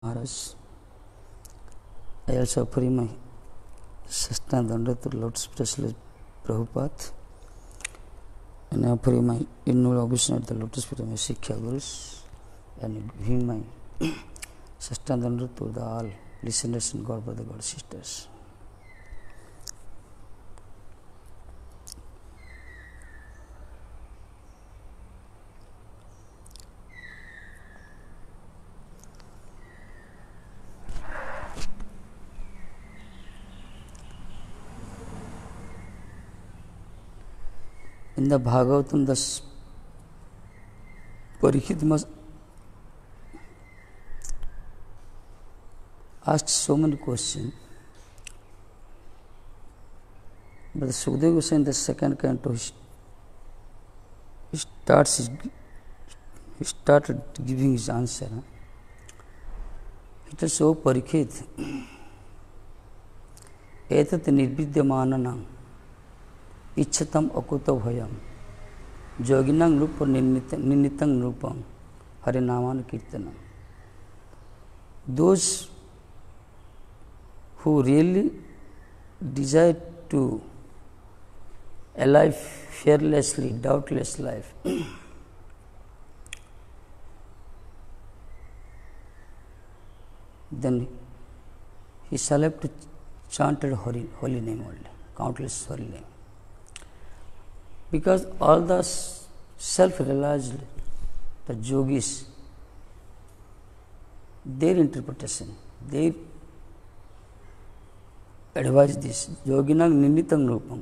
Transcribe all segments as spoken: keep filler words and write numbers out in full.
Maharaj, I also offer my Sastana Danda to Lord Specialist Prabhupada, and I offer my innumerable obeisance at the lotus feet of my Sikhya Gurus, and giving my Sastana Danda to the all listeners and God brother, God sisters. In the Bhagavatam, the Parikshit must ask so many questions. But Sukadeva Goswami in the second canto, he starts his, he started giving his answer. It is so Parikshit. Etat nirvidyamananam Ichchatam akuta bhayam Joginang rupa ninitang rupam Harinaman kirtanam. Those who really desire to a life fearlessly, doubtless life, then he shall have to chant holy, holy name only, countless holy name. Because all the self-realized, the yogis, their interpretation, their advice this, yoginang ninitang rupam.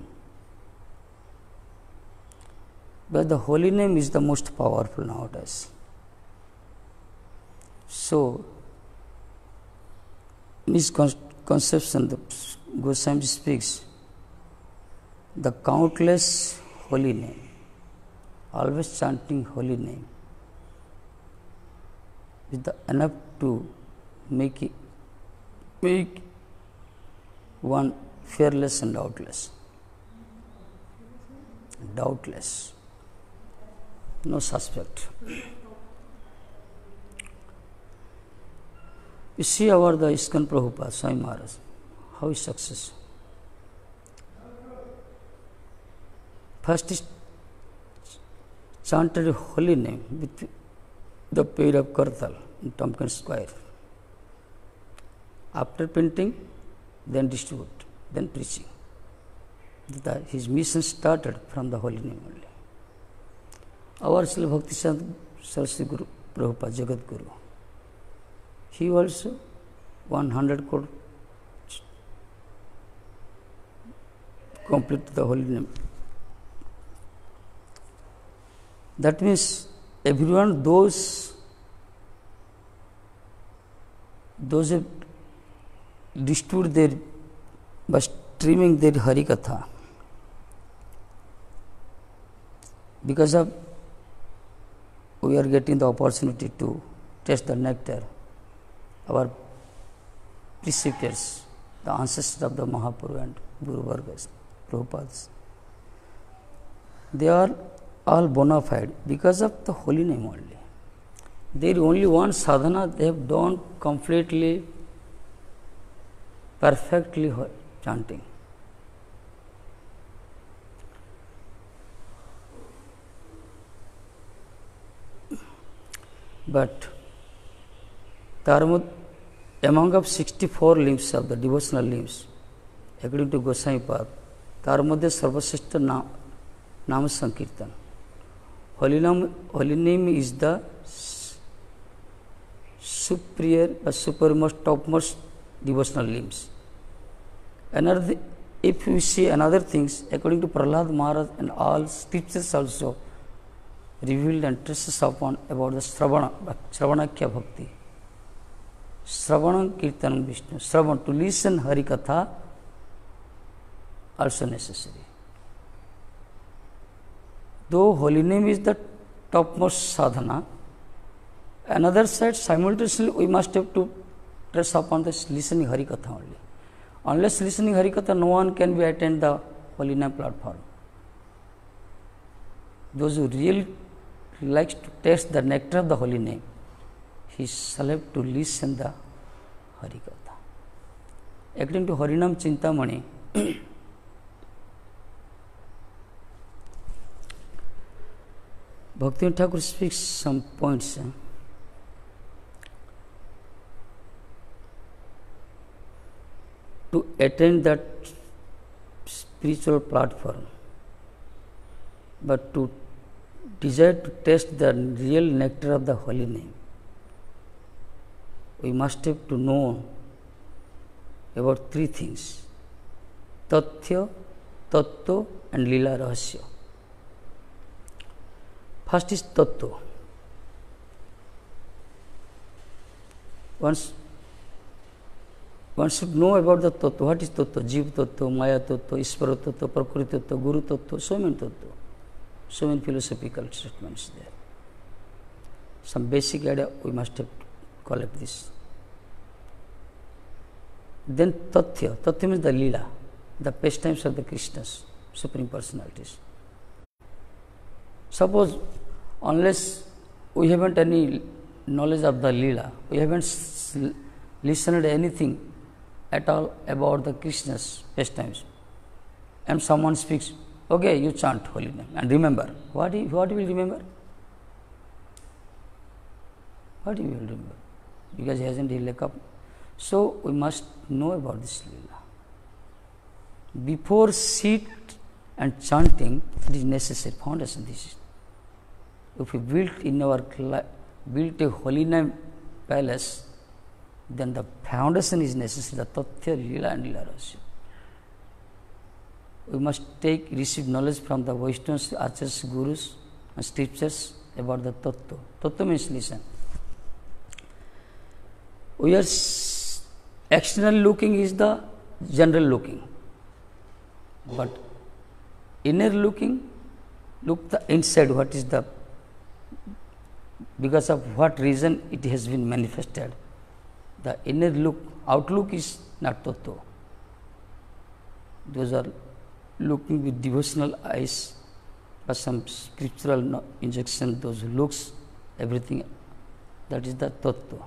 But the holy name is the most powerful nowadays. So, in his conception, the Goswami speaks, the countless holy name, always chanting holy name, is the enough to make it, make one fearless and doubtless. Doubtless. No suspect. You see our the ISKCON Prabhupada, Swami Maharaj, how is success? First is chanted holy name with the pair of Kartal in Tompkins Square. After painting, then distribute, then preaching. The, his mission started from the holy name only. Our Srila Bhakti Saraswati Guru Prabhupada, Jagat Guru, he also one hundred crore complete the holy name. That means everyone, those, those have distributed their, by streaming their Harikatha. Because of, we are getting the opportunity to taste the nectar. Our preceptors, the ancestors of the Mahaprabhu and Guru Vargas, Prabhupadas, they are all bona fide because of the holy name only. There is only one sadhana they have done completely, perfectly chanting. But among of sixty-four limbs of the devotional limbs, according to Goswami Pad, Tarmadya Sarvasrishta Nam, Nam Sankirtan. Holy name, holy name is the superior, uh, supermost, topmost devotional limbs. Another, if we see another things, according to Prahlad Maharaj and all scriptures also revealed and traces upon about the Sravana, Sravanakya Bhakti. Sravanam Kirtanam Vishnu. Sravan, to listen Harikatha, also necessary. Though holy name is the topmost sadhana, another side simultaneously we must have to trace upon this listening Harikatha only. Unless listening Harikatha, no one can be attend the holy name platform. Those who really likes to taste the nectar of the holy name, he shall have to listen the Harikatha. According to Harinam Chintamani, Bhaktivinoda Thakur speaks some points. Eh? To attain that spiritual platform, but to desire to taste the real nectar of the holy name, we must have to know about three things: Tathya, Tattva and Lila Rahasya. First is Tattva. Once one should know about the Tattva. What is Tattva? Jiva Tattva, Maya Tattva, Ishvara Tattva, Prakriti Tattva, Guru Tattva, so many Tattva. So many philosophical statements there. Some basic idea we must have to collect this. Then Tathya. Tathya means the Leela, the pastimes of the Krishnas, Supreme Personalities. Suppose, unless we haven't any knowledge of the Leela, we haven't listened to anything at all about the Krishna's pastimes, and someone speaks, okay, you chant holy name and remember. What you, what you will remember? What you will remember? Because he hasn't healed up. So we must know about this Leela. Before sit and chanting, it is necessary foundation. This is. If we build in our built a holy name palace, then the foundation is necessary, the Tathya, Leela and Leela Rahasya. We must take, receive knowledge from the Vaishnavas, Acharyas, Gurus and scriptures about the Tattva. Tattva means listen. We are external looking is the general looking, but inner looking, look the inside, what is the, because of what reason it has been manifested. The inner look, outlook is not Tattva. Those are looking with devotional eyes, but some scriptural injection, those looks, everything, that is the Tattva.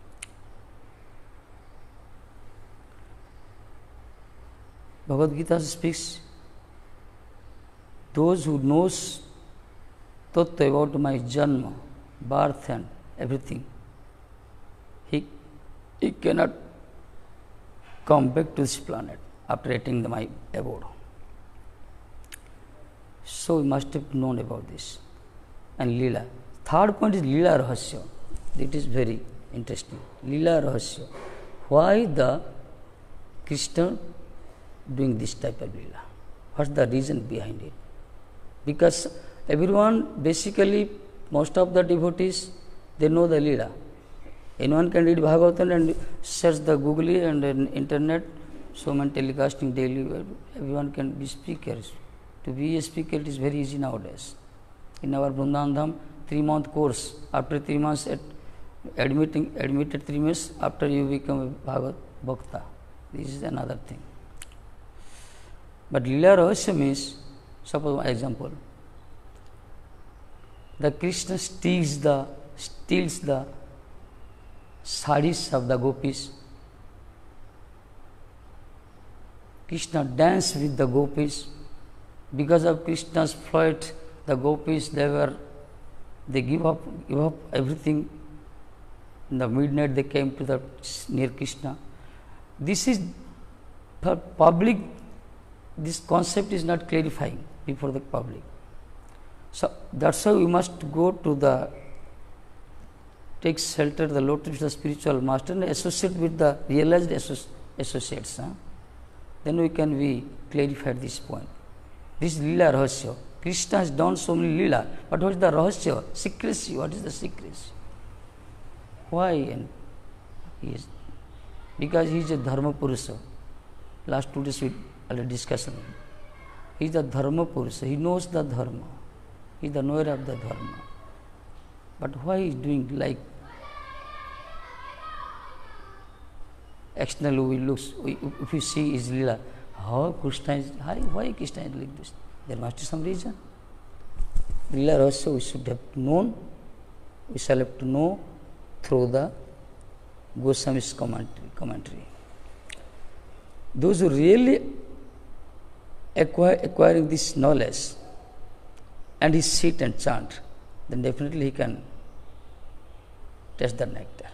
Bhagavad Gita speaks, those who knows Tattva about my Janma, birth and everything, he, he cannot come back to this planet after attaining my abode. So we must have known about this. And Leela. Third point is Leela Rahasya. It is very interesting. Leela Rahasya. Why the Krishna doing this type of Leela? What's the reason behind it? Because everyone, basically, most of the devotees, they know the Leela. Anyone can read Bhagavatam and search the Google and uh, internet, so many telecasting daily, everyone can be speakers. To be a speaker, it is very easy nowadays. In our Vrindavan Dham, three month course, after three months, at admitting, admitted three months, after you become a Bhagavad Bhakta. This is another thing. But Leela Rahasya means, suppose one example, the Krishna steals the, steals the saris of the gopis. Krishna dance with the gopis. Because of Krishna's flight, the gopis, they were, they give up, give up everything. In the midnight, they came to the near Krishna. This is for public. This concept is not clarifying before the public. So that's why we must go to the, take shelter, the lotus, the spiritual master, and associate with the realized associates. Huh? Then we can be clarified this point. This is Leela Rahasya. Krishna has done so many Leela, but what is the Rahasya? Secrecy. What is the secrecy? Why? And he is, because he is a Dharma Purusha. Last two days we already discussed. He is the Dharma Purusha. He knows the Dharma. He is the knower of the Dharma. But why he is doing like externally we looks, we, if you see his Leela, how Krishna is, why Krishna is like this? There must be some reason. Leela Rahasya we should have known, we shall have to know through the Goswami's commentary. commentary. Those who really acquire acquiring this knowledge and he sit and chant, then definitely he can taste the nectar.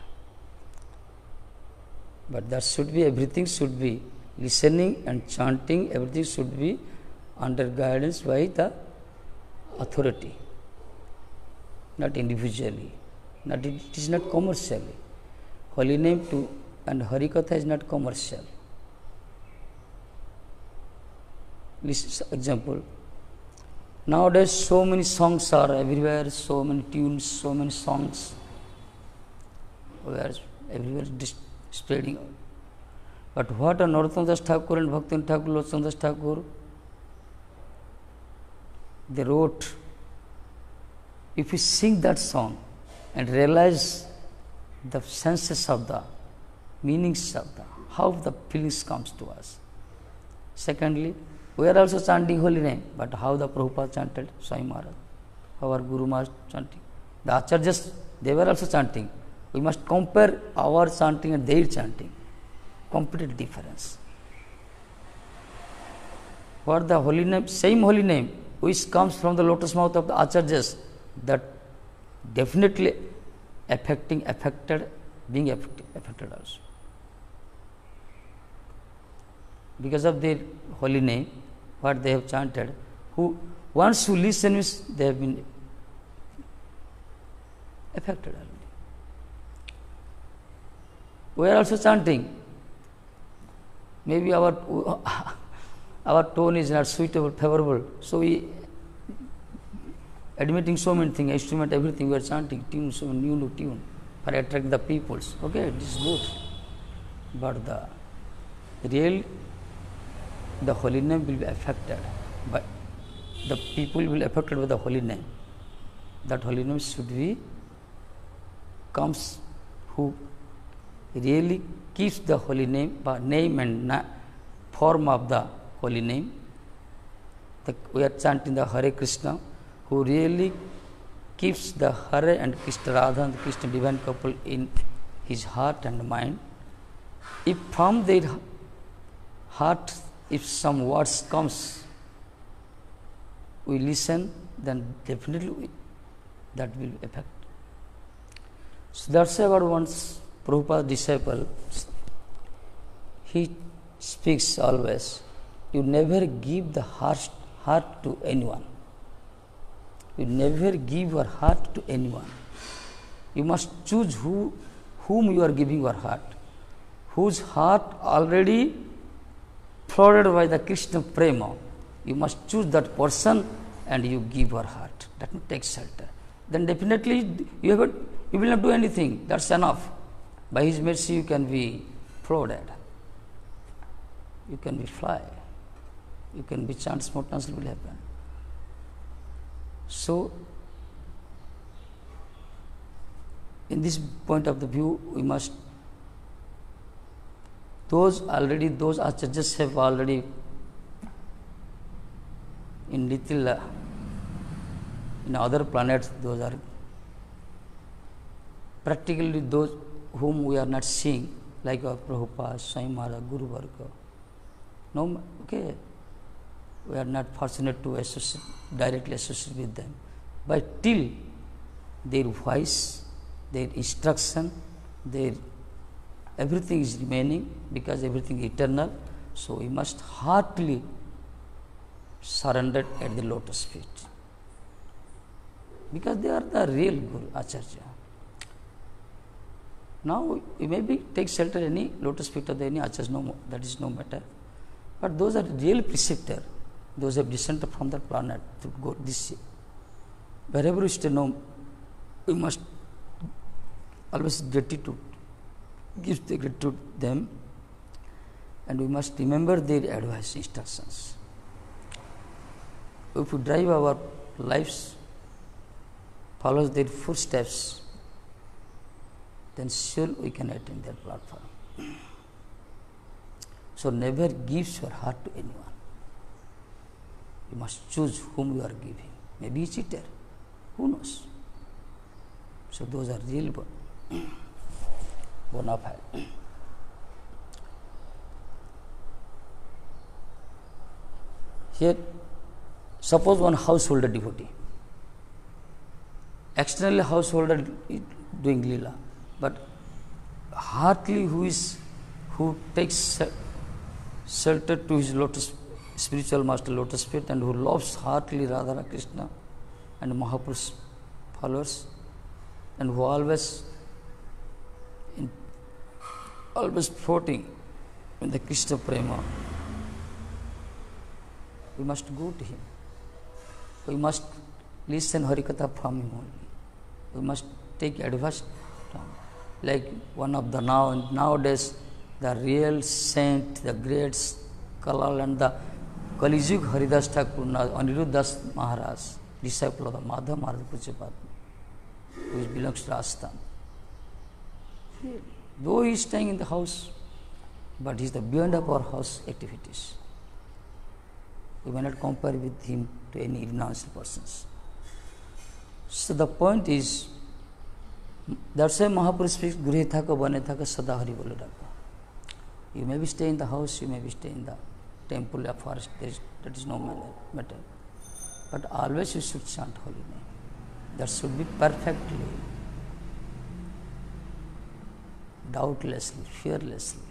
But that should be, everything should be listening and chanting, everything should be under guidance by the authority, not individually. Not, it is not commercially. Holy name to and Harikatha is not commercial. This example. Nowadays, so many songs are everywhere, so many tunes, so many songs, where everywhere dis- spreading out. But what are Narottam Das Thakur and Bhaktivinoda Thakur, Lochan Das Thakur? They wrote, if we sing that song and realize the senses of the meanings of the, how the feelings comes to us. Secondly, we are also chanting holy name, but how the Prabhupada chanted, Swami Maharaj, how our Guru Maharaj chanting. The Acharyas, they were also chanting. We must compare our chanting and their chanting. Complete difference. What the holy name, same holy name, which comes from the lotus mouth of the Acharyas, that definitely affecting, affected, being affected, affected also. Because of their holy name, what they have chanted, who once who listen means they have been affected already. We are also chanting. Maybe our our tone is not suitable, favorable, so we admitting so many things, instrument, everything, we are chanting, tune, so new, new tune for attract the peoples. Okay, this is good. But the real, the holy name will be affected, but the people will be affected by the holy name. That holy name should be comes who really keeps the holy name, by name and na- form of the holy name. The, we are chanting the Hare Krishna, who really keeps the Hare and Krishna, Radha and Krishna divine couple in his heart and mind. If from their heart, if some words comes, we listen, then definitely we, that will affect. So that's why about once Prabhupada's disciple, he speaks always, you never give the heart, heart to anyone. You never give your heart to anyone. You must choose who, whom you are giving your heart, whose heart already flooded by the Krishna Prema. You must choose that person and you give your heart. That will take shelter. Then definitely you, have, you will not do anything. That's enough. By His mercy you can be flooded. You can be fly. You can be chant spontaneously will happen. So, in this point of the view, we must, those already, those acharyas have already in little, uh, in other planets, those are practically those whom we are not seeing, like our Prabhupada, Swami Maharaj, Guru Varga. No, okay, we are not fortunate to associate, directly associate with them. But till their voice, their instruction, their everything is remaining, because everything is eternal. So we must heartily surrender at the lotus feet, because they are the real Guru Acharya. Now we maybe take shelter any lotus feet of the any Acharya, no, that is no matter. But those are real preceptor. Those have descended from the planet to go this. Wherever we stay, no, we must always gratitude, give the gratitude them, and we must remember their advice, instructions. If we drive our lives, follow their footsteps, then sure we can attain their platform. So never give your heart to anyone. You must choose whom you are giving. Maybe a cheater. Who knows? So those are real. bona fide. Here, suppose one householder devotee, externally householder is doing lila, but heartily who is who takes shelter to his lotus spiritual master lotus feet and who loves heartily Radha Krishna and Mahaprabhu's followers and who always in, always floating in the Krishna prema, we must go to him. We must listen Harikatha from him only. We must take advice from him. Like one of the now nowadays the real saint, the great Kalal and the Kalijug Haridas Thakur, Aniruddha Das Maharaj, disciple of the Madhav Maharaj Pujyapada, who belongs to Rajasthan. Though he is staying in the house, but he is the beyond of our house activities. We may not compare with him to any renounced persons. So the point is, that's why Mahaprabhu speaks, Gurhe Thaka, Bane Thaka, Sada Hari Bolo Raka. You may be staying in the house, you may be staying in the temple or forest, there is, that is no matter. But always you should chant holy name. That should be perfectly, doubtlessly, fearlessly.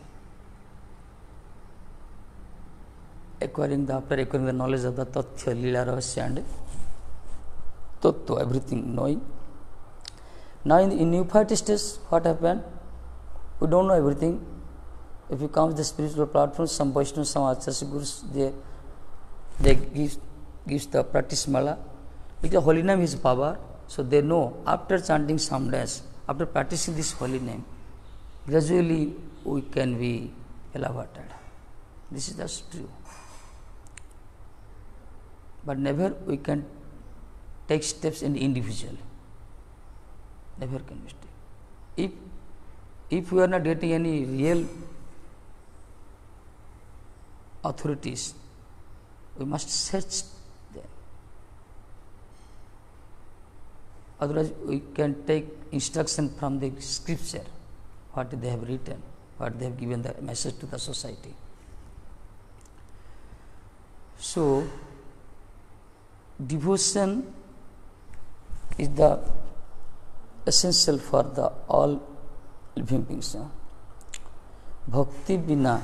Acquiring the, after acquiring the knowledge of the Tathya, Lila, Rahasya and Tattva, everything knowing. Now in the in neophyte stage, what happened? We don't know everything. If you come to the spiritual platform, some Vaishnavas, some Acharya Gurus, they, they give gives the practice mala. Because holy name is power, so they know after chanting some days, after practicing this holy name, gradually we can be elevated. This is just true. But never we can take steps in individual. Never can we stay. If if we are not getting any real authorities, we must search them. Otherwise, we can take instruction from the scripture, what they have written, what they have given the message to the society. So, devotion is the essential for the all living beings. Bhakti bina,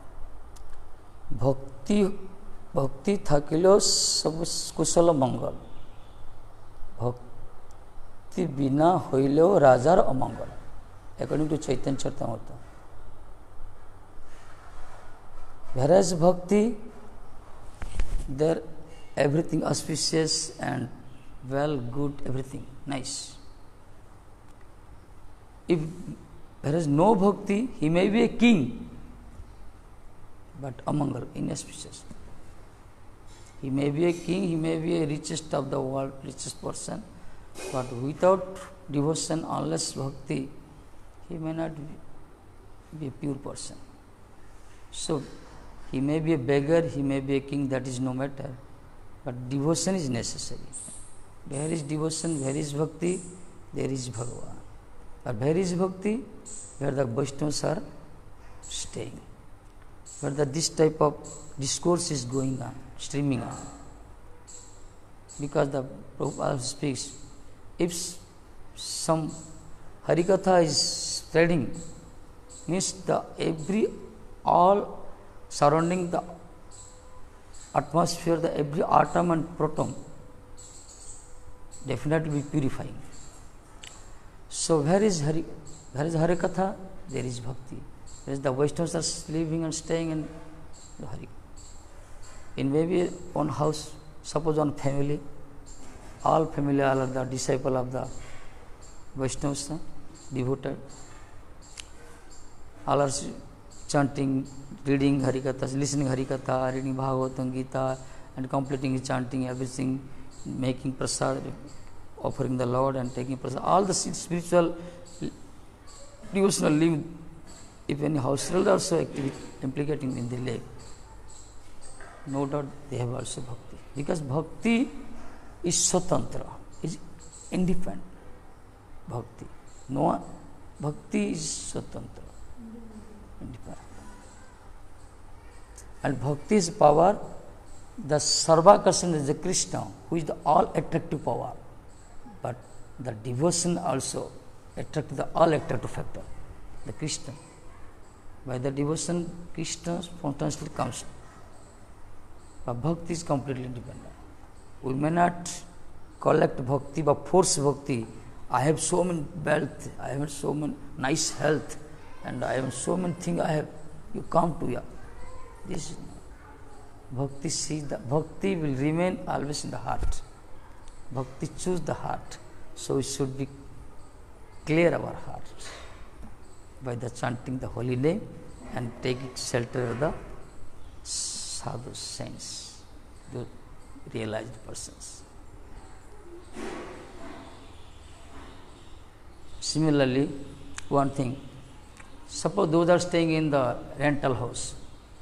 bhakti bhakti thakilo sab kusala mangal. Bhakti bina hoilo rajar amangal. According to Chaitanya Charitamrita. Whereas bhakti, there everything auspicious and well, good, everything nice. If there is no bhakti, he may be a king, but amangal, inauspicious. He may be a king, he may be a richest of the world, richest person, but without devotion, unless bhakti, he may not be a pure person. So, he may be a beggar, he may be a king, that is no matter, but devotion is necessary. Where is devotion, where is bhakti, there is Bhagavan. But where is bhakti, where the Vaishnavas are staying, where the, this type of discourse is going on, streaming on. Because the Prabhupada speaks, if some Harikatha is spreading, means the every, all surrounding the atmosphere, the every atom and proton definitely be purifying. So where is Hari, where is Harikatha? There is bhakti. There is the Vaishnavas are living and staying in the Hari. In maybe one house, suppose one family, all family all are the disciple of the Vaishnavas, devoted. All are chanting, reading Harikatha, listening Harikatha, reading Bhagavatam, Gita, and completing chanting everything, making prasad, offering the Lord and taking prasad. All the spiritual, devotional living, if any household also activity implicating in the lake, no doubt they have also bhakti. Because bhakti is swatantra, is independent bhakti. No Bhakti is Swatantra. And Bhakti is power. The Sarvakarsana is the Krishna, who is the all attractive power. But the devotion also attract the all attractive factor, the Krishna. By the devotion, Krishna spontaneously comes. But Bhakti is completely independent. We may not collect Bhakti but force Bhakti. I have so many wealth, I have so many nice health, and I have so many things I have. You come to ya. This is Bhakti sees the Bhakti will remain always in the heart. Bhakti choose the heart. So we should be clear our heart by the chanting the holy name and taking shelter of the sadhu saints, the realized persons. Similarly, one thing, suppose those are staying in the rental house.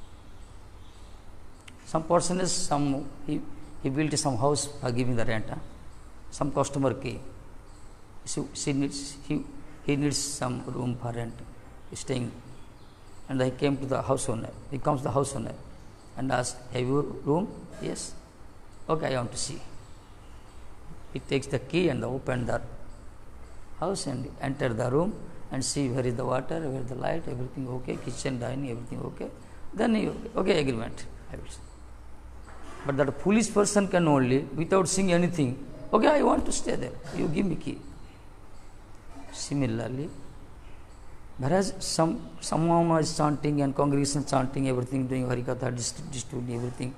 Some person is some he, he built some house for giving the rent. Huh? Some customer came. So she needs he he needs some room for rent, staying, and he came to the house owner. He comes to the house owner and asks, "Have you room?" "Yes." "Okay, I want to see." He takes the key and open the house and enter the room and see where is the water, where is the light, everything okay, kitchen, dining, everything okay. Then he, okay, agreement. I will say. But that foolish person can only, without seeing anything, okay, I want to stay there. You give me key. Similarly, whereas some someone is chanting and congregation chanting everything, doing Harikatha, distributing everything,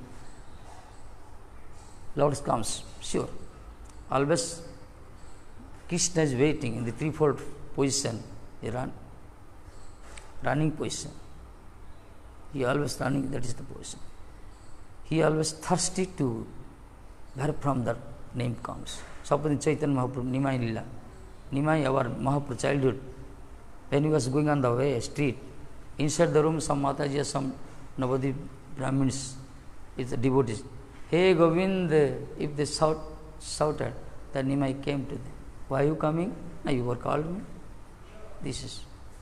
Lord comes, sure. Always Krishna is waiting in the threefold position, he run, running position. He always running, that is the position. He always thirsty to where from that name comes. Suppose in Chaitanya Mahaprabhu, Nimai Lila, Nimai, our Mahaprabhu childhood, when he was going on the way, street, inside the room, some Mataji, some Navadi Brahmins, is the devotees. Hey Govind, if they shout, shouted, then Nimai came to them. Why are you coming? No, you were called me. This is.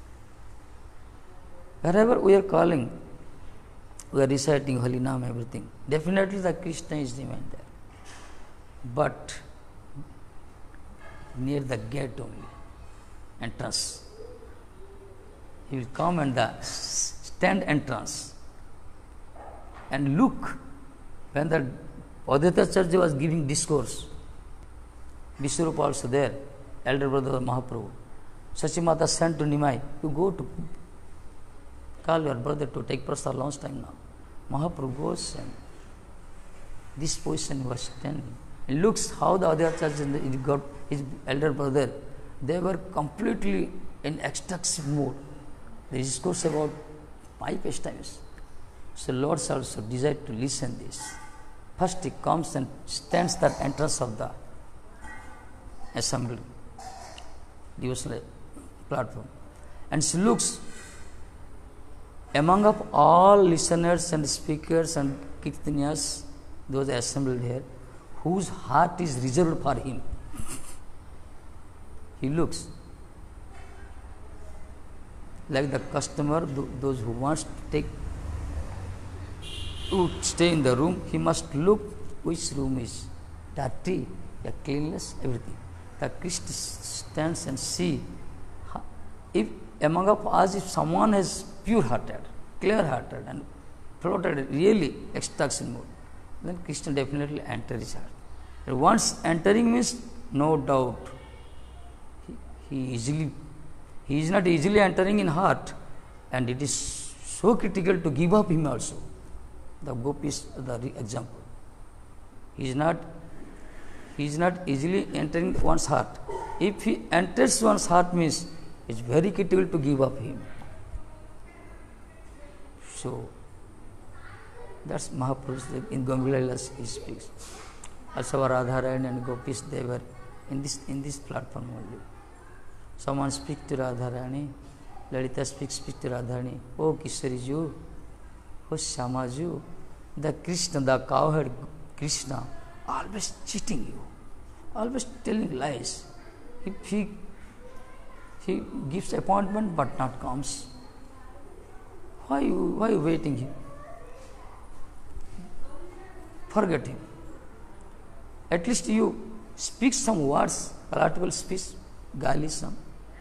Wherever we are calling, we are reciting Holy Name, everything. Definitely the Krishna is remain there. But near the gate only, entrance. He will come and the stand entrance and look when the Advaita Acharya was giving discourse. Vishwarupa also there, elder brother of Mahaprabhu. Sachimata sent to Nimai, you go to call your brother to take prasad long time now. Mahaprabhu goes and this position was standing. And looks how the other church got his elder brother. They were completely in ecstatic mood. The discourse about my pastimes. So Lord also desired to listen this. First he comes and stands at the entrance of the assembly, devotional platform, and she looks among of all listeners and speakers and kirtanias, those assembled here, whose heart is reserved for him. He looks like the customer, those who wants to take to stay in the room, he must look which room is dirty, cleanliness, everything. The Krishna stands and see if among of us, if someone is pure-hearted, clear-hearted, and floated really ecstatic mood, then Krishna definitely enters his heart. And once entering means no doubt, he, he easily, he is not easily entering in heart, and it is so critical to give up him also. The gopis, the example. He is not, he is not easily entering one's heart. If he enters one's heart means it's very critical to give up him. So that's Mahaprabhu in Gambhira he speaks. Also Radharani and gopis, they were in this in this platform only. Someone speaks to Radharani, Lalita speaks, speaks to Radharani. Oh Kishoriju, oh Shamaju, the Krishna, the cowherd Krishna, always cheating you, always telling lies. If he he gives appointment but not comes. Why you, why you waiting him? Forget him. At least you speak some words, palatable speech, gaily some.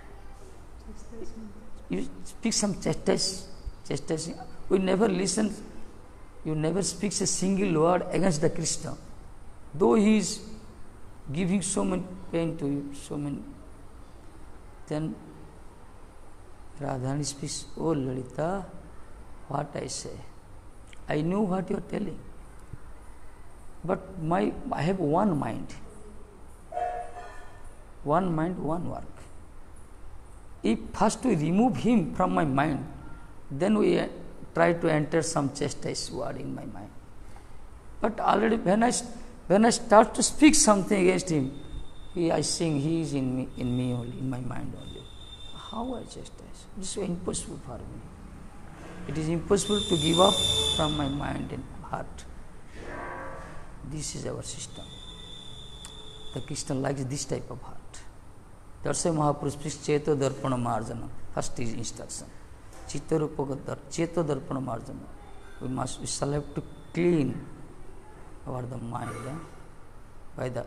You speak some chastise, chastising. We never listen, you never speaks a single word against the Krishna. Though he is giving so much pain to you, so many. Then Radharani speaks, "Oh Lalita, what I say? I know what you are telling. But my I have one mind. One mind, one work. If first we remove him from my mind, then we try to enter some chastise word in my mind. But already when I when I start to speak something against him, he, I think he is in me, in me only, in my mind only. How I chastise? It is so impossible for me. It is impossible to give up from my mind and heart. This is our system. The Krishna likes this type of heart. That's why Mahaprabhu speaks Cheto Darpana Marjana. First is instruction. Chitta Rupa Cheto Darpana Marjana. We must, we shall have to clean our the mind eh? by the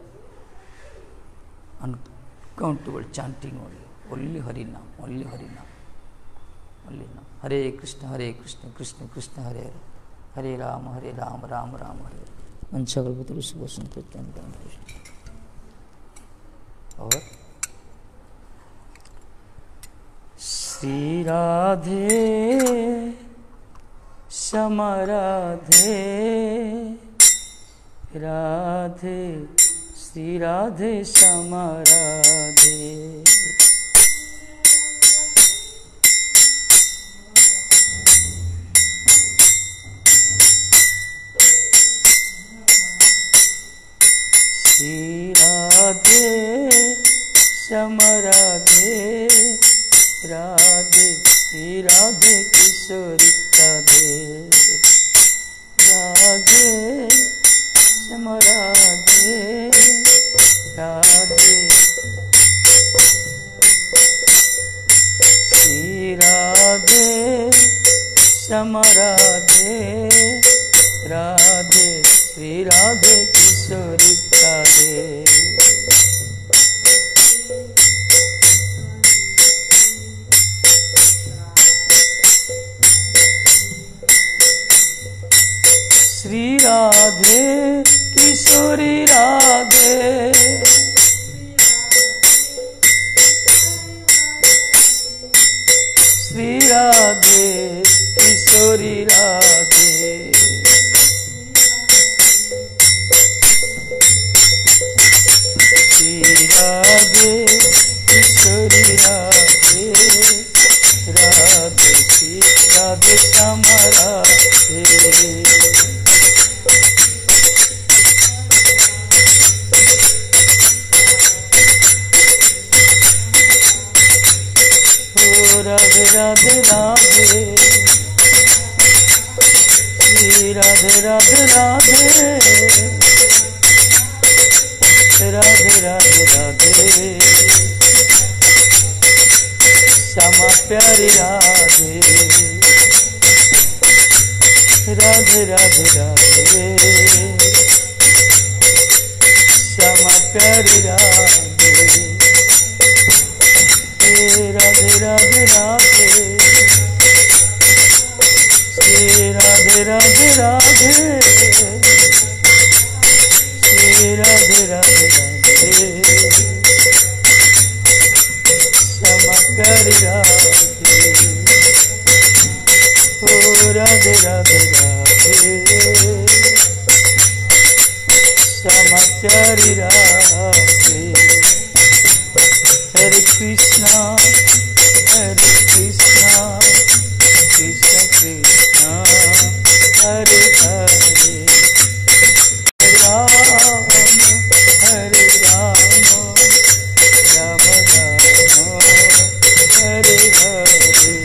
uncountable chanting only. Only Harinam, only Harinam. Only Nam. Hare Krishna, Hare Krishna, Krishna Krishna, Hare Hare. Hare Rama, Hare Rama, Rama Rama, Hare Hare. Anchakalpataru Subhasan Prityan Krishna. और श्री राधे श्यामा राधे राधे श्री राधे श्यामा राधे श्री राधे श्यामा राधे राधे श्री राधे किशोरी राधे राधे श्यामा राधे राधे श्री राधे श्यामा राधे राधे श्री राधे किशोरी राधे श्री राधे किशोरी राधे श्री राधे किशोरी राधे श्री राधे किशोरी राधे राधे श्री राधे श्यामा राधे राधे राधे राधे श्री राधे राधे राधे राधे राधे राधे श्यामा प्यारी राधे राधे राधे राधे श्यामा प्यारी राधे राधे राधे राधे श्री राधे राधे राधे श्री राधे राधे राधे श्यामा प्यारी राधे ओ राधे राधे राधे श्यामा प्यारी Radhe Hare Krishna, Hare Krishna, Krishna Krishna, Hare Hare, Hare Rama, Hare Rama, Rama Rama, Hare Hare.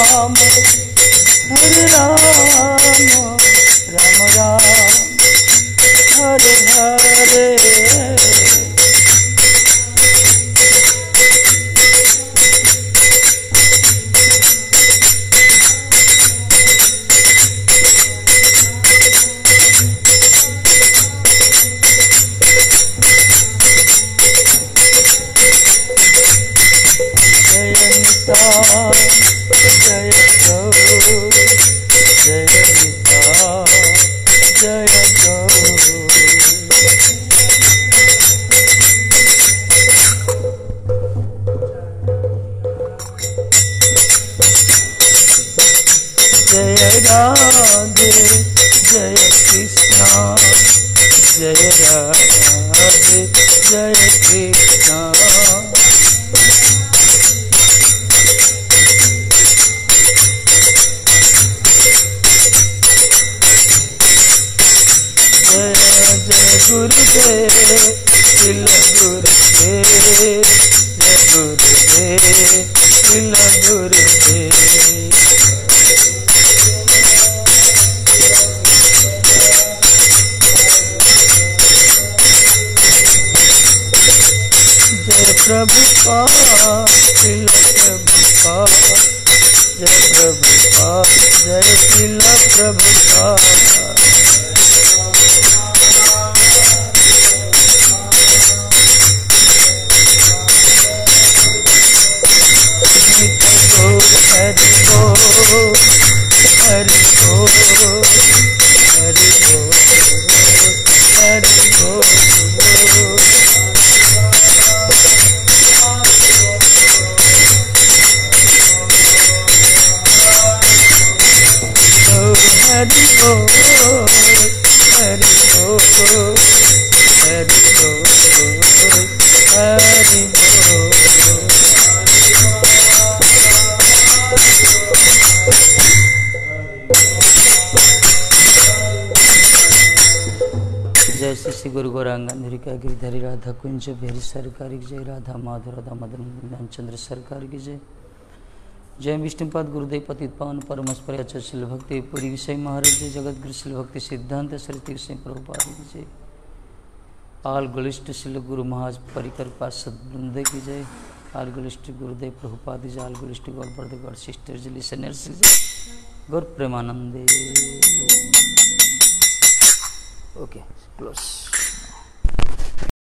Ram हरे राम राम राम हरे हरे। जय गौ जय निताय जय गौ। जय राधे जय कृष्णा जय राधे जय कृष्णा। गुरुदेव तिल गुरुदेव जय गुरुदेव तिल गुरुदेव। जय प्रभुपाद तिल प्रभुपाद जय प्रभुपाद जय तिल प्रभुपाद। हरि बोल हरि बोल हरि बोल हरि बोल। हरि बोल हरि बोल हरि बोल हरि बोल। जय श्री श्री गुरु गौरांगाधरी का गिरधरी राधा कुंज बिहारी सरकार की जय। राधा माधव राधा मदन चंद्र सरकार की जय। जय विष्णुपाद गुरुदेव पतित पावन परमेश्वर शिल भक्ति पुरी विषय महाराज जय। जगत गुरु शिल भक्ति सिद्धांत सरस्वती विषय प्रभुपाद की जय। आल गुलिष्ठ शिल गुरु महाराज परिकर पार्षद वृंद की जय। आल गुलिष्ठ गुरुदेव प्रभुपाद जय। आल गुलिष्ठ गौर बर्द गौर सिस्टर जी लिसनर्स जय। गौर प्रेमानंदे। Okay close.